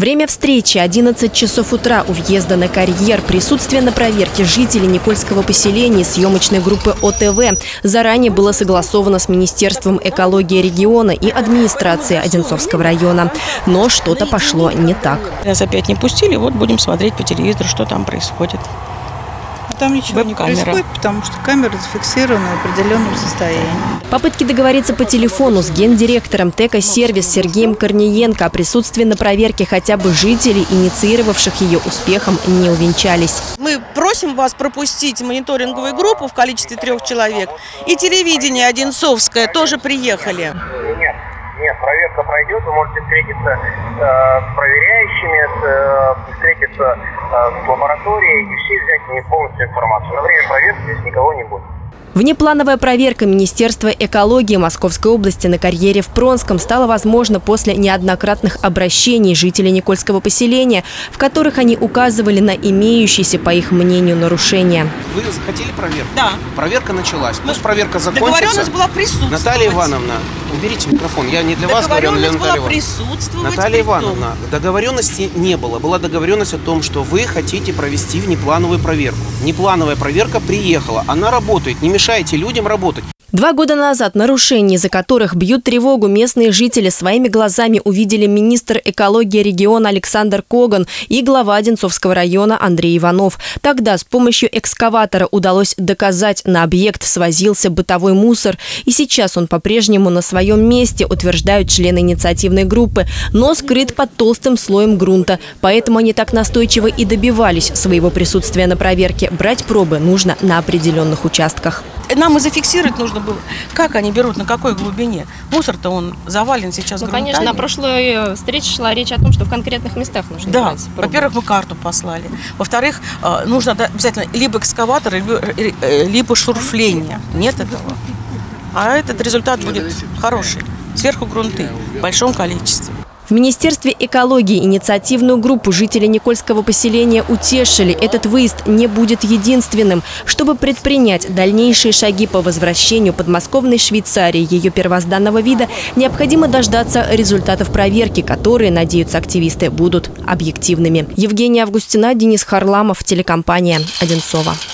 Время встречи – 11 часов утра у въезда на карьер. Присутствие на проверке жителей Никольского поселения съемочной группы ОТВ заранее было согласовано с Министерством экологии региона и администрацией Одинцовского района. Но что-то пошло не так. Нас опять не пустили, вот будем смотреть по телевизору, что там происходит. Там ничего не происходит, потому что камера зафиксирована в определенном состоянии. Попытки договориться по телефону с гендиректором ТЭКО-сервис Сергеем Корниенко о присутствии на проверке хотя бы жителей, инициировавших ее, успехом не увенчались. Мы просим вас пропустить мониторинговую группу в количестве 3 человек. И телевидение Одинцовское тоже приехали. Нет, проверка пройдет, вы можете встретиться с проверяющими, встретиться с лабораторией и все взять полностью информацию. На время проверки здесь никого не будет. Внеплановая проверка Министерства экологии Московской области на карьере в Пронском стала возможна после неоднократных обращений жителей Никольского поселения, в которых они указывали на имеющиеся, по их мнению, нарушения. Вы захотели проверку? Да. Проверка началась. Пусть проверка закончится. Договоренность была присутствовать. Наталья Ивановна, уберите микрофон. Я не для вас говорю, а для Натальи Ивановны. Наталья Ивановна, договоренности не было. Была договоренность о том, что вы хотите провести внеплановую проверку. Внеплановая проверка приехала. Она работает. Не мешайте людям работать. 2 года назад нарушения, из-за которых бьют тревогу местные жители, своими глазами увидели министр экологии региона Александр Коган и глава Одинцовского района Андрей Иванов. Тогда с помощью экскаватора удалось доказать, на объект свозился бытовой мусор. И сейчас он по-прежнему на своем месте, утверждают члены инициативной группы, но скрыт под толстым слоем грунта. Поэтому они так настойчиво и добивались своего присутствия на проверке. Брать пробы нужно на определенных участках. Нам и зафиксировать нужно было, как они берут, на какой глубине. Мусор-то он завален сейчас грунтами. Конечно, на прошлой встрече шла речь о том, что в конкретных местах нужно брать пробы. Во-первых, мы карту послали. Во-вторых, нужно обязательно либо экскаватор, либо шурфление. Нет этого. А этот результат будет хороший. Сверху грунты в большом количестве. В Министерстве экологии инициативную группу жителей Никольского поселения утешили. Этот выезд не будет единственным. Чтобы предпринять дальнейшие шаги по возвращению подмосковной Швейцарии ее первозданного вида, необходимо дождаться результатов проверки, которые, надеются активисты, будут объективными. Евгения Августина, Денис Харламов, телекомпания «Одинцова».